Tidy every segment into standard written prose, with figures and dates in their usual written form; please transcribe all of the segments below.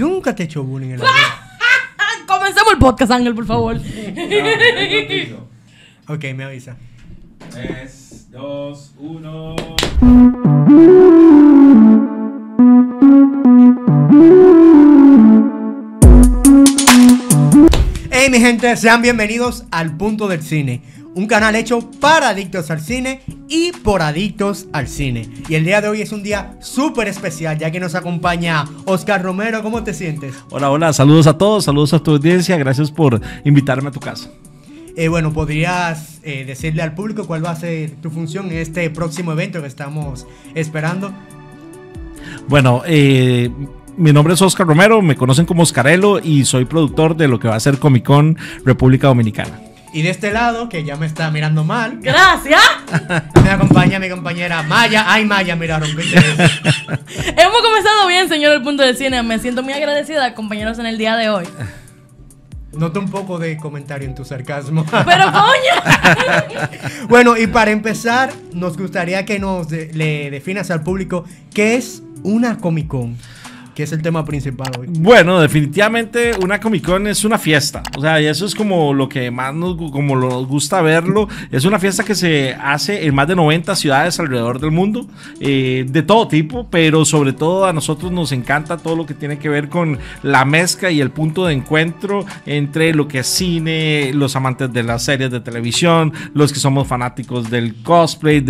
Yo nunca te he hecho bullying en la vida. Comencemos el podcast, Ángel, por favor. Ok, me avisa. 3, 2, 1. Hey mi gente, sean bienvenidos al Punto del Cine, un canal hecho para adictos al cine y por adictos al cine. Y el día de hoy es un día súper especial, ya que nos acompaña Oscar Romero. ¿Cómo te sientes? Hola, hola, saludos a todos, saludos a tu audiencia, gracias por invitarme a tu casa. Bueno, ¿podrías decirle al público cuál va a ser tu función en este próximo evento que estamos esperando? Bueno, mi nombre es Oscar Romero, me conocen como Oscarelo y soy productor de lo que va a ser Comic Con República Dominicana. Y de este lado, que ya me está mirando mal, Gracias. me acompaña mi compañera Maya. Ay, Maya, miraron. Hemos comenzado bien, señor El Punto del Cine. Me siento muy agradecida de acompañarnos en el día de hoy. Noto un poco de comentario en tu sarcasmo. Pero coño. Bueno, y para empezar, nos gustaría que le definas al público qué es una Comic Con, que es el tema principal hoy. Bueno, definitivamente una Comic Con es una fiesta, o sea, y eso es como lo que más nos gusta verlo. Es una fiesta que se hace en más de 90 ciudades alrededor del mundo, de todo tipo, pero sobre todo a nosotros nos encanta todo lo que tiene que ver con la mezcla y el punto de encuentro entre lo que es cine, los amantes de las series de televisión, los que somos fanáticos del cosplay,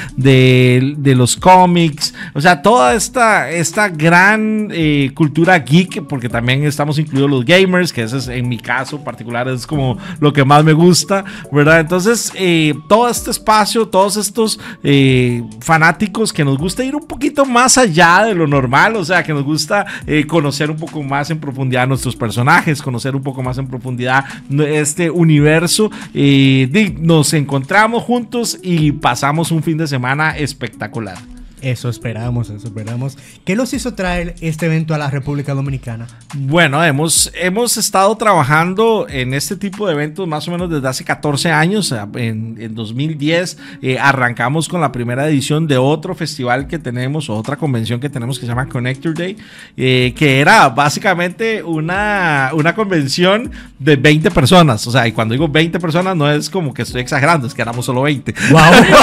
de los cómics, o sea, toda esta gran cultura geek, porque también estamos incluidos los gamers, que ese es, en mi caso particular, es como lo que más me gusta, ¿verdad? Entonces, todo este espacio, todos estos fanáticos que nos gusta ir un poquito más allá de lo normal, o sea, que nos gusta conocer un poco más en profundidad nuestros personajes, conocer un poco más en profundidad este universo, nos encontramos juntos y pasamos un fin de semana espectacular. Eso esperamos, eso esperamos. ¿Qué los hizo traer este evento a la República Dominicana? Bueno, hemos estado trabajando en este tipo de eventos más o menos desde hace 14 años. En 2010 arrancamos con la primera edición de otro festival que tenemos, o otra convención que tenemos que se llama Connector Day, que era básicamente una convención de 20 personas. O sea, y cuando digo 20 personas no es como que estoy exagerando, es que éramos solo 20. ¡Wow!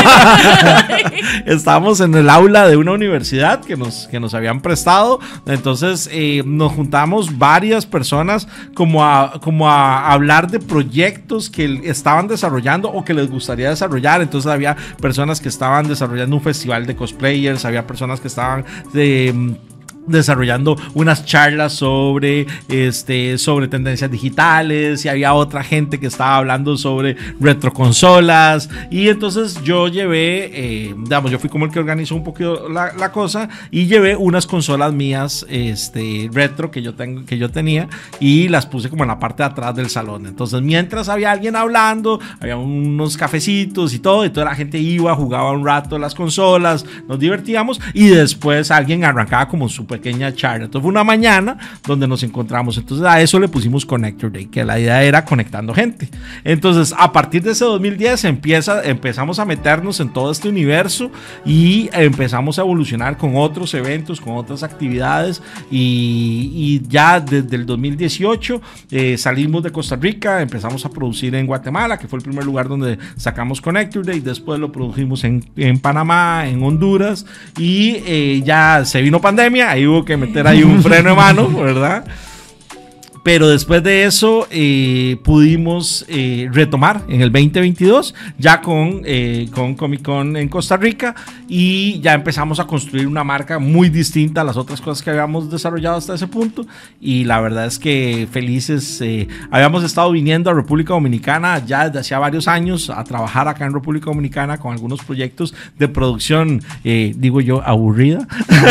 Estábamos en el aula de una universidad que nos habían prestado. Entonces nos juntamos varias personas como a hablar de proyectos que estaban desarrollando o que les gustaría desarrollar. Entonces había personas que estaban desarrollando un festival de cosplayers, había personas que estaban desarrollando unas charlas sobre tendencias digitales, y había otra gente que estaba hablando sobre retroconsolas. Y entonces yo llevé, yo fui como el que organizó un poquito la cosa, y llevé unas consolas mías retro que yo tenía, y las puse como en la parte de atrás del salón. Entonces mientras había alguien hablando, había unos cafecitos y toda la gente iba, jugaba un rato las consolas, nos divertíamos, y después alguien arrancaba como su pequeña charla. Entonces fue una mañana donde nos encontramos. Entonces a eso le pusimos Connector Day, que la idea era conectando gente. Entonces a partir de ese 2010 empezamos a meternos en todo este universo y empezamos a evolucionar con otros eventos, con otras actividades, y ya desde el 2018 salimos de Costa Rica, empezamos a producir en Guatemala, que fue el primer lugar donde sacamos Connector Day. Después lo produjimos en Panamá, en Honduras, y ya se vino pandemia, ahí hubo que meter ahí un freno de mano, ¿verdad? Pero después de eso pudimos retomar en el 2022 ya con Comic Con en Costa Rica, y ya empezamos a construir una marca muy distinta a las otras cosas que habíamos desarrollado hasta ese punto. Y la verdad es que felices. Habíamos estado viniendo a República Dominicana ya desde hacía varios años a trabajar acá en República Dominicana con algunos proyectos de producción, digo yo, aburrida,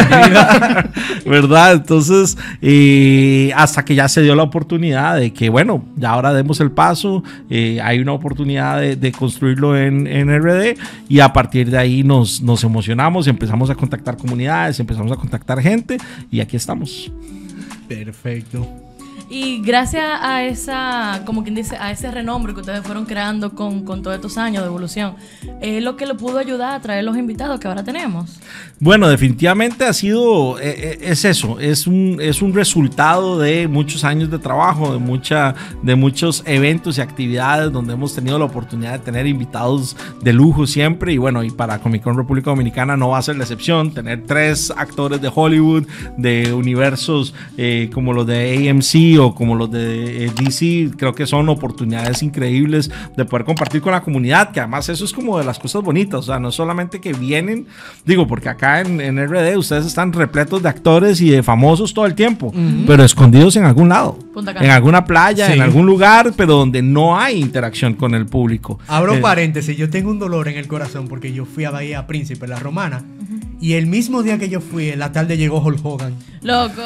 ¿verdad? Entonces hasta que ya se dio la oportunidad de que, bueno, ya ahora demos el paso, hay una oportunidad de construirlo en RD, y a partir de ahí nos emocionamos, empezamos a contactar comunidades, empezamos a contactar gente, y aquí estamos. Perfecto. Y gracias a esa, como quien dice, a ese renombre que ustedes fueron creando con todos estos años de evolución, es lo que le pudo ayudar a traer los invitados que ahora tenemos. Bueno, definitivamente ha sido, es eso, es un resultado de muchos años de trabajo, de muchos eventos y actividades donde hemos tenido la oportunidad de tener invitados de lujo siempre. Y bueno, y para Comic Con República Dominicana no va a ser la excepción. Tener 3 actores de Hollywood, de universos como los de AMC o como los de DC, creo que son oportunidades increíbles de poder compartir con la comunidad, que además eso es como de las cosas bonitas. O sea, no solamente que vienen, digo, porque acá en RD ustedes están repletos de actores y de famosos todo el tiempo, pero escondidos en algún lado, en alguna playa, sí, en algún lugar, pero donde no hay interacción con el público. Abro paréntesis, yo tengo un dolor en el corazón porque yo fui a Bahía Príncipe, la Romana, y el mismo día que yo fui, en la tarde llegó Hulk Hogan. ¡Loco!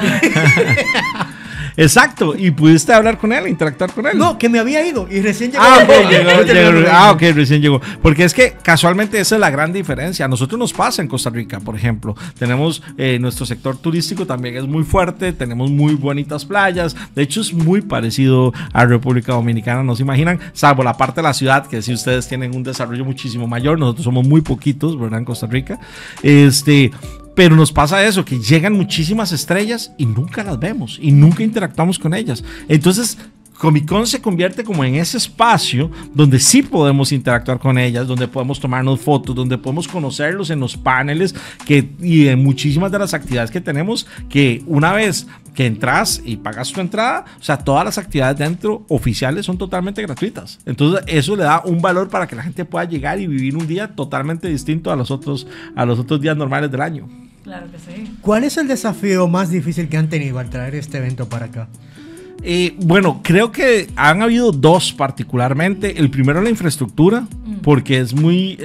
Exacto, y pudiste hablar con él, interactuar con él. No, que me había ido y recién llegó. Ok, recién llegó. Porque es que casualmente esa es la gran diferencia. A nosotros nos pasa en Costa Rica, por ejemplo. Tenemos nuestro sector turístico también es muy fuerte, tenemos muy bonitas playas. De hecho, es muy parecido a República Dominicana, no se imaginan, salvo la parte de la ciudad, que si ustedes tienen un desarrollo muchísimo mayor, nosotros somos muy poquitos, ¿verdad? En Costa Rica. Pero nos pasa eso, que llegan muchísimas estrellas y nunca las vemos y nunca interactuamos con ellas. Entonces, Comic Con se convierte como en ese espacio donde sí podemos interactuar con ellas, donde podemos tomarnos fotos, donde podemos conocerlos en los paneles y en muchísimas de las actividades que tenemos, que una vez que entras y pagas tu entrada, o sea, todas las actividades dentro oficiales son totalmente gratuitas. Entonces eso le da un valor para que la gente pueda llegar y vivir un día totalmente distinto a los otros días normales del año. Claro que sí. ¿Cuál es el desafío más difícil que han tenido al traer este evento para acá? Bueno, creo que han habido 2 particularmente. El primero, la infraestructura, porque es muy,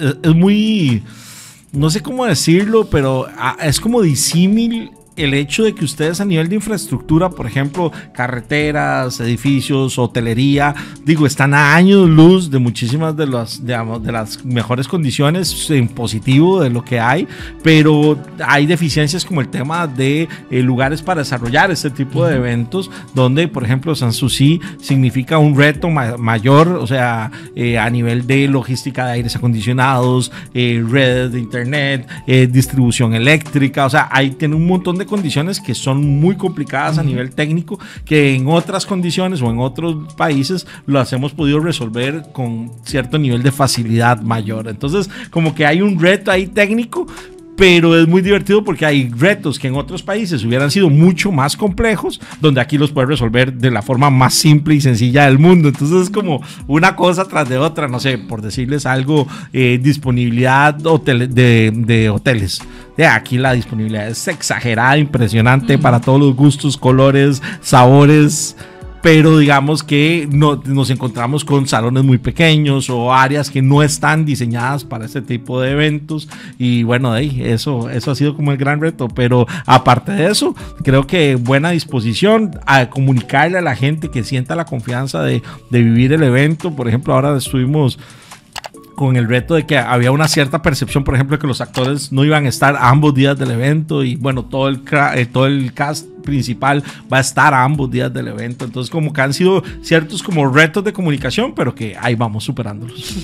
no sé cómo decirlo, pero es como disímil el hecho de que ustedes a nivel de infraestructura, por ejemplo, carreteras, edificios, hotelería, digo, están a años luz de muchísimas de las mejores condiciones en positivo de lo que hay, pero hay deficiencias como el tema de lugares para desarrollar este tipo de eventos, donde, por ejemplo, Sanssouci significa un reto mayor, o sea, a nivel de logística de aires acondicionados, redes de internet, distribución eléctrica, o sea, ahí tiene un montón de condiciones que son muy complicadas a nivel técnico, que en otras condiciones o en otros países las hemos podido resolver con cierto nivel de facilidad mayor. Entonces, como que hay un reto ahí técnico, pero es muy divertido porque hay retos que en otros países hubieran sido mucho más complejos, donde aquí los puedes resolver de la forma más simple y sencilla del mundo. Entonces es como una cosa tras de otra, no sé, por decirles algo, disponibilidad de hoteles. Aquí la disponibilidad es exagerada, impresionante para todos los gustos, colores, sabores. Pero digamos que nos encontramos con salones muy pequeños o áreas que no están diseñadas para este tipo de eventos. Y bueno, eso ha sido como el gran reto. Pero aparte de eso, creo que buena disposición a comunicarle a la gente que sienta la confianza de vivir el evento. Por ejemplo, ahora estuvimos con el reto de que había una cierta percepción, por ejemplo, que los actores no iban a estar a ambos días del evento, y bueno, todo el cast principal va a estar a ambos días del evento. Entonces, como que han sido ciertos como retos de comunicación, pero que ahí vamos superándolos.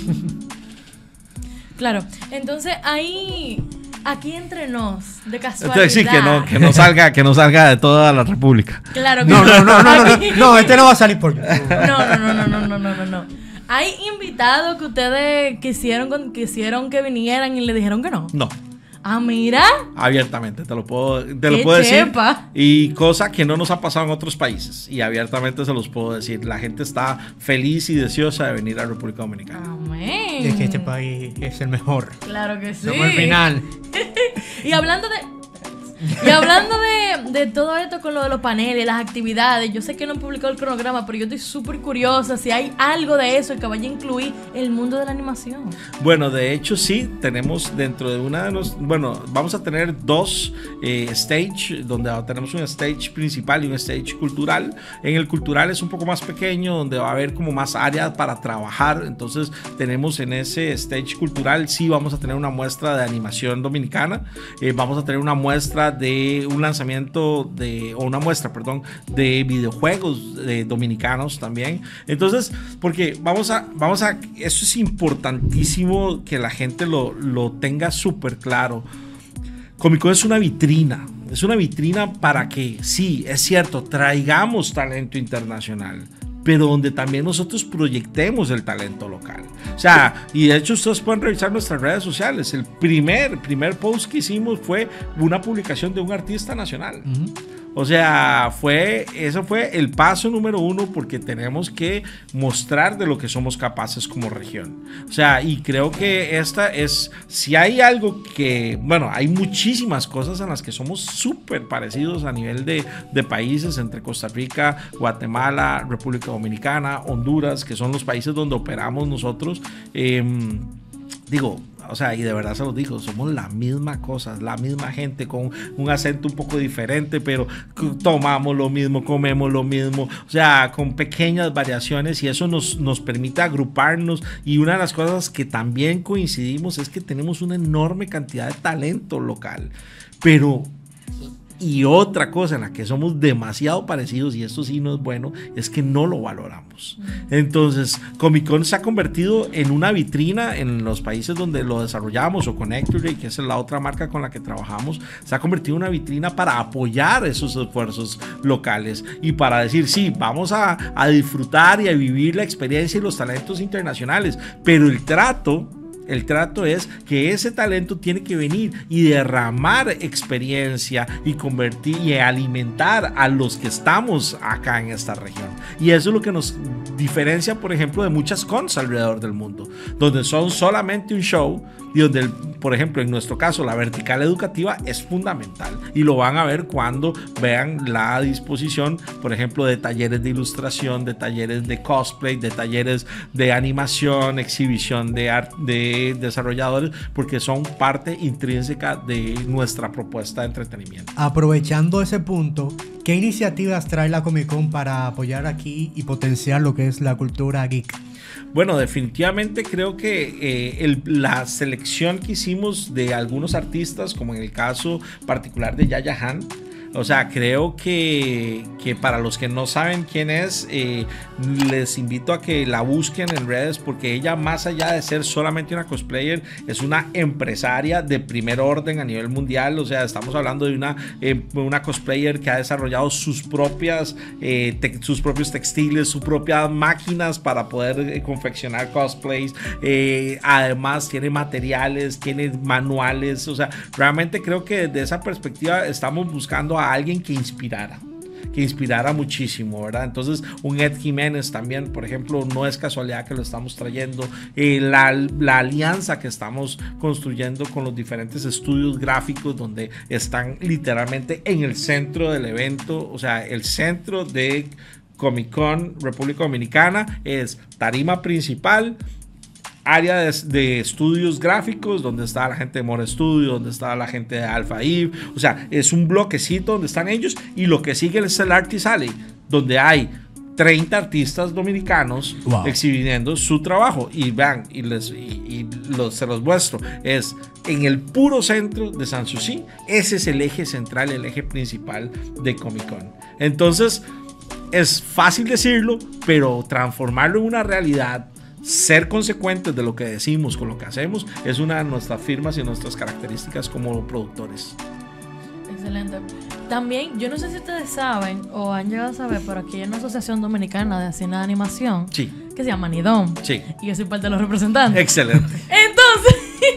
Claro, entonces ahí, aquí entre nos, de casualidad. Entonces sí, que no salga de toda la República. Claro que no, este no va a salir por No. ¿Hay invitados que ustedes quisieron que vinieran y le dijeron que no? No. Ah, mira. Abiertamente, te lo puedo decir. Y cosa que no nos ha pasado en otros países. Y abiertamente se los puedo decir. La gente está feliz y deseosa de venir a República Dominicana. Amén. Es que este país es el mejor. Claro que sí. Somos el final. Y hablando de todo esto con lo de los paneles, las actividades, yo sé que no han publicado el cronograma, pero yo estoy súper curiosa si hay algo de eso que vaya a incluir el mundo de la animación. Bueno, de hecho sí, tenemos dentro de vamos a tener 2 stage, donde tenemos un stage principal y un stage cultural. En el cultural es un poco más pequeño, donde va a haber como más áreas para trabajar. Entonces tenemos en ese stage cultural, sí vamos a tener una muestra de animación dominicana, vamos a tener una muestra de un lanzamiento o una muestra, perdón, de videojuegos dominicanos también. Entonces, porque vamos a, eso es importantísimo que la gente lo tenga súper claro. Comic Con es una vitrina para que, sí, es cierto, traigamos talento internacional, pero donde también nosotros proyectemos el talento local. O sea, y de hecho ustedes pueden revisar nuestras redes sociales. El primer post que hicimos fue una publicación de un artista nacional. O sea, eso fue el paso número 1, porque tenemos que mostrar de lo que somos capaces como región. O sea, y creo que si hay algo que, bueno, hay muchísimas cosas en las que somos súper parecidos a nivel de países, entre Costa Rica, Guatemala, República Dominicana, Honduras, que son los países donde operamos nosotros. O sea, y de verdad se los digo, somos la misma cosa, la misma gente con un acento un poco diferente, pero tomamos lo mismo, comemos lo mismo, o sea, con pequeñas variaciones, y eso nos permite agruparnos. Y una de las cosas que también coincidimos es que tenemos una enorme cantidad de talento local, y otra cosa en la que somos demasiado parecidos, y esto sí no es bueno, es que no lo valoramos. Entonces, Comic Con se ha convertido en una vitrina en los países donde lo desarrollamos, o Connectory, que es la otra marca con la que trabajamos, se ha convertido en una vitrina para apoyar esos esfuerzos locales y para decir, sí, vamos a disfrutar y a vivir la experiencia y los talentos internacionales, pero el trato es que ese talento tiene que venir y derramar experiencia y convertir y alimentar a los que estamos acá en esta región. Y eso es lo que nos diferencia, por ejemplo, de muchas cons alrededor del mundo, donde son solamente un show, y donde, por ejemplo, en nuestro caso, la vertical educativa es fundamental, y lo van a ver cuando vean la disposición, por ejemplo, de talleres de ilustración, de talleres de cosplay, de talleres de animación, exhibición de desarrolladores, porque son parte intrínseca de nuestra propuesta de entretenimiento. Aprovechando ese punto, ¿qué iniciativas trae la Comic Con para apoyar aquí y potenciar lo que es la cultura geek? Bueno, definitivamente creo que la selección que hicimos de algunos artistas, como en el caso particular de Yaya Han, o sea, creo que para los que no saben quién es, les invito a que la busquen en redes, porque ella, más allá de ser solamente una cosplayer, es una empresaria de primer orden a nivel mundial. O sea, estamos hablando de una cosplayer que ha desarrollado sus propios textiles, sus propias máquinas para poder confeccionar cosplays. Además tiene materiales, tiene manuales. O sea, realmente creo que desde esa perspectiva estamos buscando a alguien que inspirara muchísimo, ¿verdad? Entonces, un Ed Jiménez también, por ejemplo, no es casualidad que lo estamos trayendo. La alianza que estamos construyendo con los diferentes estudios gráficos, donde están literalmente en el centro del evento. O sea, el centro de Comic Con República Dominicana es tarima principal, área de estudios gráficos, donde está la gente de More Studio, donde está la gente de Alpha Eve. O sea, es un bloquecito donde están ellos, y lo que sigue es el Artist Alley, donde hay 30 artistas dominicanos exhibiendo su trabajo. Y vean, se los muestro, es en el puro centro de Sanssouci. Ese es el eje central, el eje principal de Comic Con. Entonces, es fácil decirlo, pero transformarlo en una realidad, ser consecuentes de lo que decimos con lo que hacemos, es una de nuestras firmas y nuestras características como productores. Excelente. También, yo no sé si ustedes saben o han llegado a saber, pero aquí hay una asociación dominicana de cine de animación, sí, que se llama NIDOM. Sí. Y yo soy parte de los representantes. Excelente. Entonces,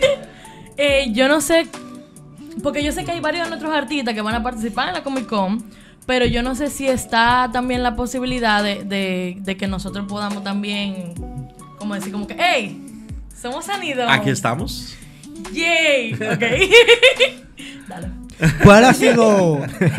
yo no sé, porque yo sé que hay varios de nuestros artistas que van a participar en la Comic Con, pero yo no sé si está también la posibilidad de que nosotros podamos también, como decir, como que, hey, somos Anidom. Aquí estamos. Yay. Ok. Dale. ¿Cuál ha sido?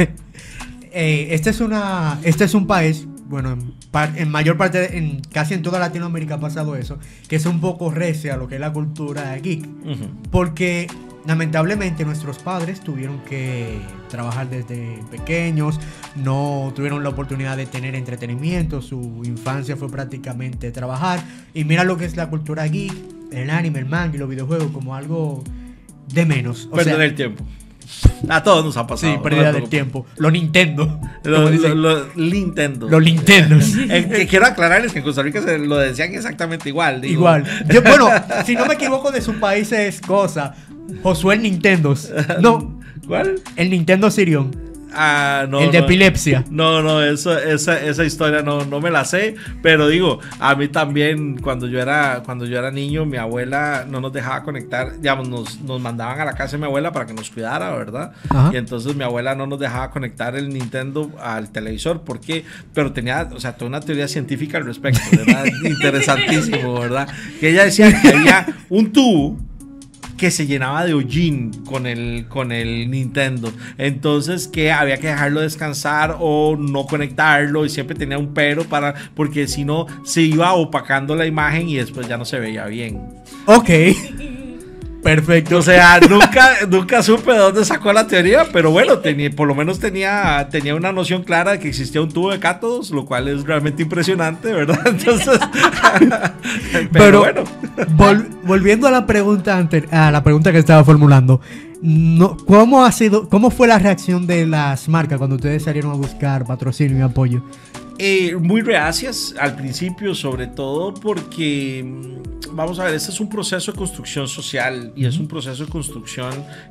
Este es un país, bueno, en mayor parte, casi en toda Latinoamérica ha pasado eso, que es un poco recia a lo que es la cultura geek. Porque lamentablemente nuestros padres tuvieron que trabajar desde pequeños, no tuvieron la oportunidad de tener entretenimiento, su infancia fue prácticamente trabajar, y mira lo que es la cultura geek, el anime, el manga y los videojuegos como algo de menos. Perder el tiempo. A todos nos ha pasado. Sí, pérdida del No, tiempo. Los Nintendo. Los Nintendo. Los Nintendos. Que quiero aclararles que en Costa Rica se lo decían exactamente igual. Digo. Igual. Bueno, si no me equivoco, de su país es cosa. Josué el Nintendos. No, ¿Cuál? el Nintendo Sirion. No. El de epilepsia. No, esa historia no me la sé. Pero digo, a mí también, cuando yo era niño, mi abuela no nos dejaba conectar. Digamos, nos mandaban a la casa de mi abuela para que nos cuidara, ¿verdad? Ajá. Y entonces mi abuela no nos dejaba conectar el Nintendo al televisor. ¿Por qué? Pero tenía, o sea, toda una teoría científica al respecto, ¿verdad? Interesantísimo, ¿verdad? Que ella decía que había un tubo que se llenaba de hollín con el Nintendo. Entonces que había que dejarlo descansar o no conectarlo, y siempre tenía un pero porque si no se iba opacando la imagen y después ya no se veía bien. Ok. Perfecto. O sea, nunca supe de dónde sacó la teoría, pero bueno, por lo menos tenía una noción clara de que existía un tubo de cátodos, lo cual es realmente impresionante, ¿verdad? Entonces, pero bueno. Volviendo a la pregunta que estaba formulando, ¿cómo fue la reacción de las marcas cuando ustedes salieron a buscar patrocinio y apoyo? Muy reacias al principio, sobre todo porque, vamos a ver, este es un proceso de construcción social y es un proceso de construcción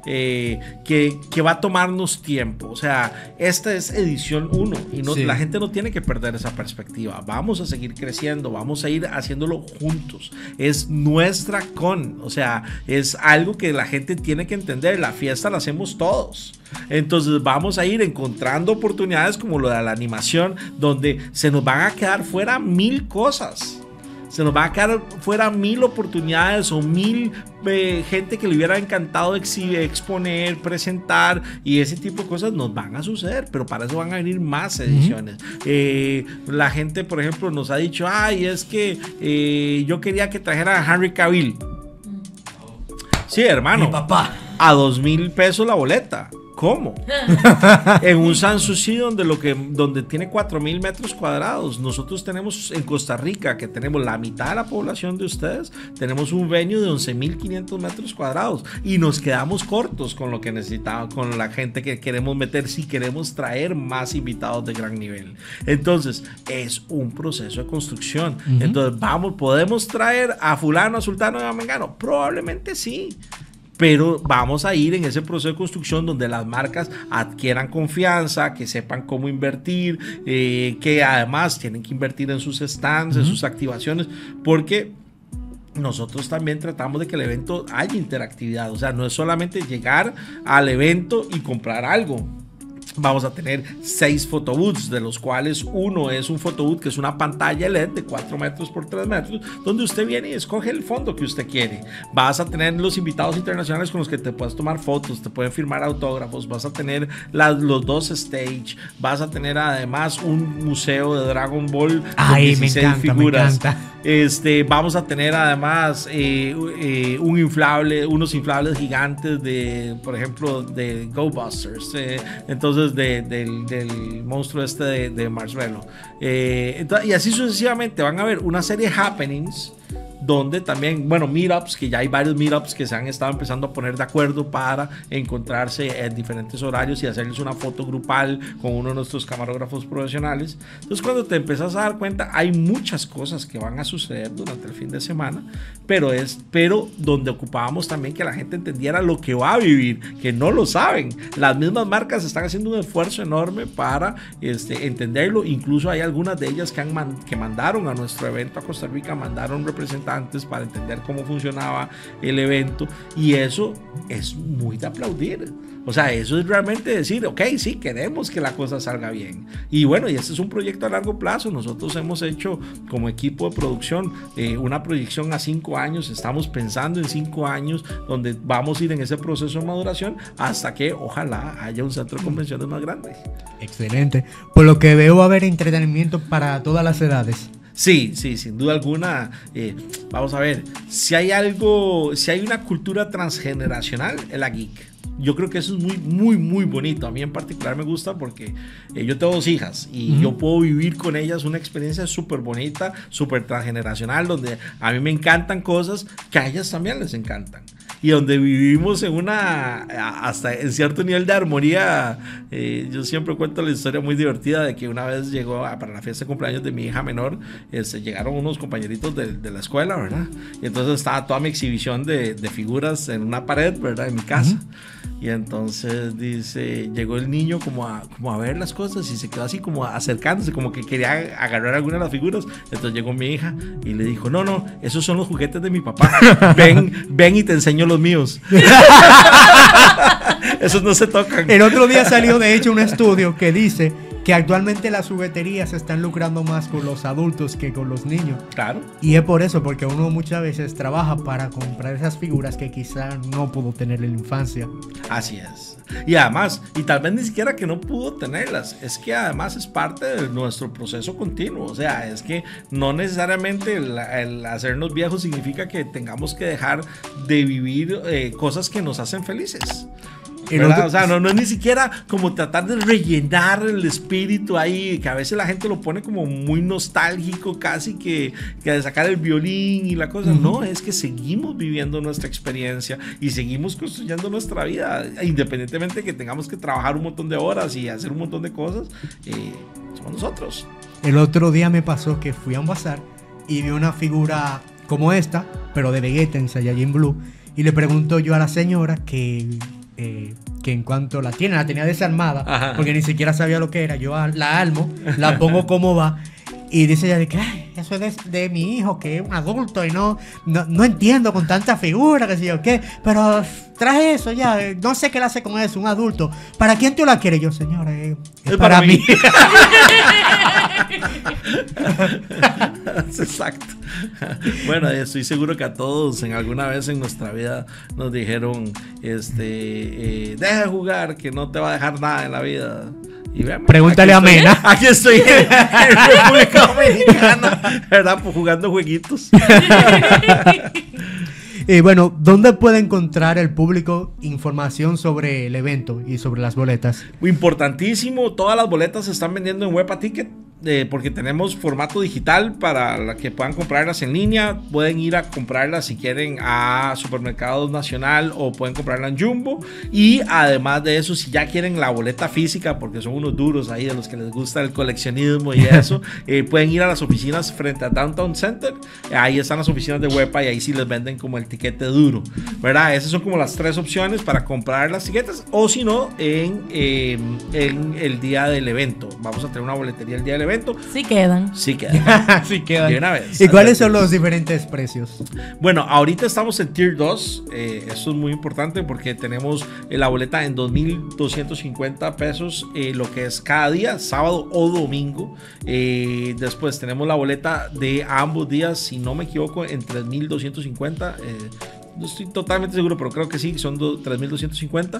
que va a tomarnos tiempo. O sea, esta es edición 1 y Sí. la gente no tiene que perder esa perspectiva. Vamos a seguir creciendo, vamos a ir haciéndolo juntos. Es nuestra o sea, es algo que la gente tiene que entender. La fiesta la hacemos todos. Entonces vamos a ir encontrando oportunidades como lo de la animación, donde se nos van a quedar fuera 1000 cosas. Se nos va a quedar fuera 1000 oportunidades o 1000 gente que le hubiera encantado exponer, presentar, y ese tipo de cosas nos van a suceder, pero para eso van a venir más ediciones. La gente, por ejemplo, nos ha dicho, ay, es que yo quería que trajeran a Henry Cavill. Sí, hermano. Mi papá. A 2,000 pesos la boleta. ¿Cómo? En un Sanssouci donde tiene 4,000 metros cuadrados. Nosotros tenemos en Costa Rica, que tenemos la mitad de la población de ustedes, tenemos un venue de 11,500 metros cuadrados y nos quedamos cortos con lo que necesitamos, con la gente que queremos meter, si queremos traer más invitados de gran nivel. Entonces, es un proceso de construcción. Entonces, ¿podemos traer a fulano, a sultano y a mengano? Probablemente sí. Pero vamos a ir en ese proceso de construcción donde las marcas adquieran confianza, que sepan cómo invertir, que además tienen que invertir en sus stands, en sus activaciones, porque nosotros también tratamos de que el evento haya interactividad. O sea, no es solamente llegar al evento y comprar algo. Vamos a tener 6 photobooths, de los cuales uno es un photobooth que es una pantalla LED de 4 metros por 3 metros, donde usted viene y escoge el fondo que usted quiere. Vas a tener los invitados internacionales con los que te puedes tomar fotos, te pueden firmar autógrafos, vas a tener los 2 stage, vas a tener además un museo de Dragon Ball con 16 figuras. Me encanta. Vamos a tener además unos inflables gigantes de, por ejemplo, de Go Busters. Entonces del monstruo de Marshmallow. Y así sucesivamente van a haber una serie de happenings donde también, bueno, meetups, que ya hay varios meetups que se han estado empezando a poner de acuerdo para encontrarse en diferentes horarios y hacerles una foto grupal con uno de nuestros camarógrafos profesionales. Entonces, cuando te empiezas a dar cuenta, hay muchas cosas que van a suceder durante el fin de semana, pero donde ocupábamos también que la gente entendiera lo que va a vivir, que no lo saben. Las mismas marcas están haciendo un esfuerzo enorme para entenderlo. Incluso hay algunas de ellas que mandaron a nuestro evento a Costa Rica, mandaron representantes para entender cómo funcionaba el evento, y eso es muy de aplaudir. O sea, eso es realmente decir, ok, sí, queremos que la cosa salga bien. Y bueno, y este es un proyecto a largo plazo. Nosotros hemos hecho como equipo de producción una proyección a 5 años. Estamos pensando en 5 años donde vamos a ir en ese proceso de maduración hasta que ojalá haya un centro de convenciones más grande. Excelente. Por lo que veo, va a haber entretenimiento para todas las edades. Sí, sin duda alguna. Vamos a ver, si hay una cultura transgeneracional, es la geek. Yo creo que eso es muy, muy, muy bonito. A mí en particular me gusta porque yo tengo 2 hijas y yo puedo vivir con ellas una experiencia súper bonita, súper transgeneracional, donde a mí me encantan cosas que a ellas también les encantan. Y donde vivimos en hasta en cierto nivel de armonía. Yo siempre cuento la historia muy divertida de que una vez llegó para la fiesta de cumpleaños de mi hija menor, llegaron unos compañeritos de la escuela, ¿verdad? Y entonces estaba toda mi exhibición de figuras en una pared, ¿verdad? En mi casa. Y entonces llegó el niño como a ver las cosas y se quedó así como acercándose, como que quería agarrar alguna de las figuras. Entonces llegó mi hija y le dijo, no, esos son los juguetes de mi papá. Ven y te enseño los míos. Esos no se tocan. El otro día salió de hecho un estudio que dice que actualmente las jugueterías se están lucrando más con los adultos que con los niños. Claro. Y es por eso, porque uno muchas veces trabaja para comprar esas figuras que quizá no pudo tener en la infancia. Así es. Y además, y tal vez ni siquiera que no pudo tenerlas, es que además es parte de nuestro proceso continuo. O sea, es que no necesariamente el hacernos viejos significa que tengamos que dejar de vivir cosas que nos hacen felices. O sea, no es ni siquiera como tratar de rellenar el espíritu ahí, que a veces la gente lo pone como muy nostálgico, casi que de sacar el violín y la cosa. No, es que seguimos viviendo nuestra experiencia y seguimos construyendo nuestra vida, independientemente de que tengamos que trabajar un montón de horas y hacer un montón de cosas. Somos nosotros. El otro día me pasó que fui a un bazar y vi una figura como esta, pero de Vegeta en Saiyajin Blue, y le pregunto yo a la señora que en cuanto la tenía desarmada. Ajá. Porque ni siquiera sabía lo que era. Yo la armo, la pongo como va, y dice ella de que eso es de mi hijo, que es un adulto y no entiendo con tanta figura, que sé yo qué, pero traje eso ya, no sé qué le hace con eso, un adulto. ¿Para quién tú la quieres? Yo, señora, es para mí. Exacto. Bueno, estoy seguro que a todos en alguna vez en nuestra vida nos dijeron, deja de jugar, que no te va a dejar nada en la vida. Y vean, pregúntale a Mena. Aquí estoy en República Dominicana, ¿verdad? Pues jugando jueguitos. Y bueno, ¿dónde puede encontrar el público información sobre el evento y sobre las boletas? Importantísimo, todas las boletas se están vendiendo en Huepa Ticket. Porque tenemos formato digital para que puedan comprarlas en línea. Pueden ir a comprarlas si quieren a Supermercados Nacional o pueden comprarla en Jumbo. Y además de eso, si ya quieren la boleta física, porque son unos duros ahí de los que les gusta el coleccionismo y eso, pueden ir a las oficinas frente a Downtown Center. Ahí están las oficinas de Huepa y ahí sí les venden como el tiquete duro, ¿verdad? Esas son como las 3 opciones para comprar las tiquetes, o si no, en el día del evento. Vamos a tener una boletería el día del evento. Sí quedan. Sí quedan. De una vez. ¿Y cuáles son los diferentes precios? Bueno, ahorita estamos en Tier 2. Eso es muy importante porque tenemos la boleta en 2,250 pesos, lo que es cada día, sábado o domingo. Después tenemos la boleta de ambos días, si no me equivoco, en 3,250. No estoy totalmente seguro, pero creo que sí, son 3,250.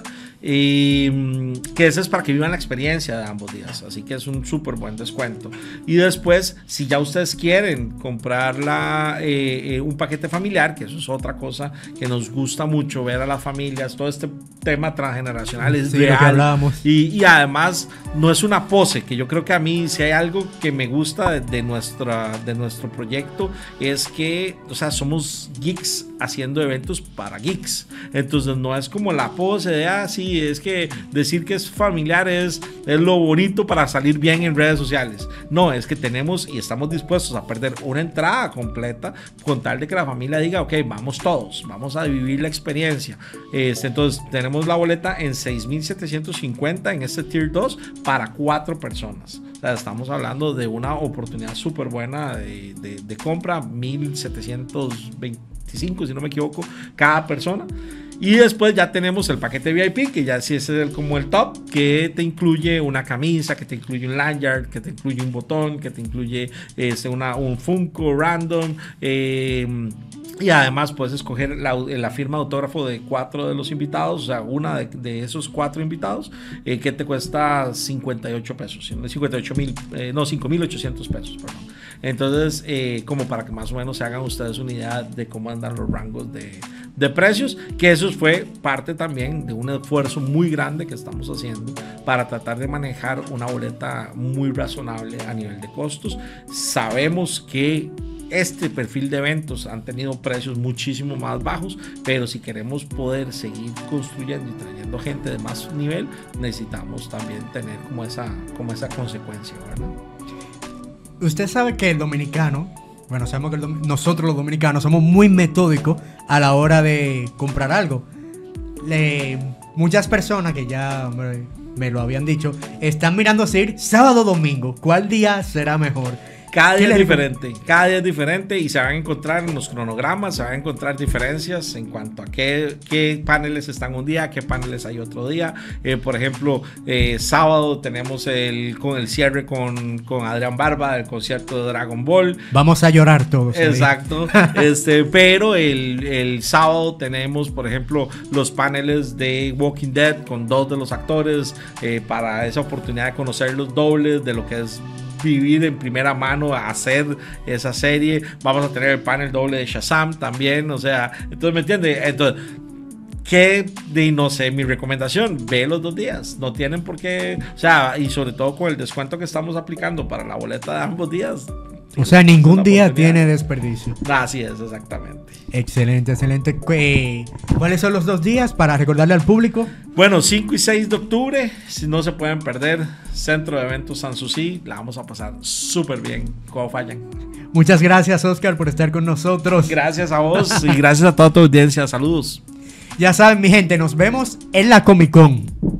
Que ese es para que vivan la experiencia de ambos días. Así que es un súper buen descuento. Y después, si ya ustedes quieren comprarla, un paquete familiar, que eso es otra cosa que nos gusta mucho, ver a las familias, todo este tema transgeneracional es sí, real. Lo que hablábamos. Y además, no es una pose, que yo creo que a mí, si hay algo que me gusta de nuestro proyecto, es que, o sea, somos geeks haciendo eventos para geeks. Entonces no es como la pose de sí, es que decir que es familiar es lo bonito para salir bien en redes sociales. No, es que tenemos y estamos dispuestos a perder una entrada completa con tal de que la familia diga, ok, vamos todos, vamos a vivir la experiencia. Entonces tenemos la boleta en 6,750 en este Tier 2 para 4 personas. O sea, estamos hablando de una oportunidad súper buena de compra, 1,725, si no me equivoco, cada persona. Y después ya tenemos el paquete VIP, que ya sí es como el top, que te incluye una camisa, que te incluye un lanyard, que te incluye un botón, que te incluye un Funko random. Y además puedes escoger la firma de autógrafo de 4 de los invitados, o sea, una de esos 4 invitados, que te cuesta 58 pesos, 5,800 pesos, perdón. Entonces, como para que más o menos se hagan ustedes una idea de cómo andan los rangos de precios, que eso eso fue parte también de un esfuerzo muy grande que estamos haciendo para tratar de manejar una boleta muy razonable a nivel de costos. Sabemos que este perfil de eventos han tenido precios muchísimo más bajos, pero si queremos poder seguir construyendo y trayendo gente de más nivel, necesitamos también tener como esa consecuencia, ¿verdad? Usted sabe que el dominicano, bueno, sabemos que nosotros los dominicanos somos muy metódicos a la hora de comprar algo. Muchas personas que ya me lo habían dicho, están mirando si ir sábado o domingo. ¿Cuál día será mejor? Cada día es diferente y se van a encontrar en los cronogramas, se van a encontrar diferencias en cuanto a qué paneles están un día, qué paneles hay otro día. Por ejemplo, sábado tenemos el cierre con Adrián Barba, el concierto de Dragon Ball. Vamos a llorar todos. Exacto. Pero el sábado tenemos, por ejemplo, los paneles de Walking Dead con 2 de los actores para esa oportunidad de conocer los dobles de lo que es vivir en primera mano a hacer esa serie. Vamos a tener el panel doble de Shazam también, o sea, entonces, ¿me entiendes? Entonces, no sé, mi recomendación, ve los 2 días, no tienen por qué, o sea, y sobre todo con el descuento que estamos aplicando para la boleta de ambos días. O sea, ningún día tiene desperdicio. Así es, exactamente. Excelente. ¿Cuáles son los 2 días para recordarle al público? Bueno, 5 y 6 de octubre, si no se pueden perder, Centro de Eventos Sanssouci, la vamos a pasar súper bien, como fallan. Muchas gracias, Oscar, por estar con nosotros. Gracias a vos y gracias a toda tu audiencia. Saludos. Ya saben, mi gente, nos vemos en la Comic Con.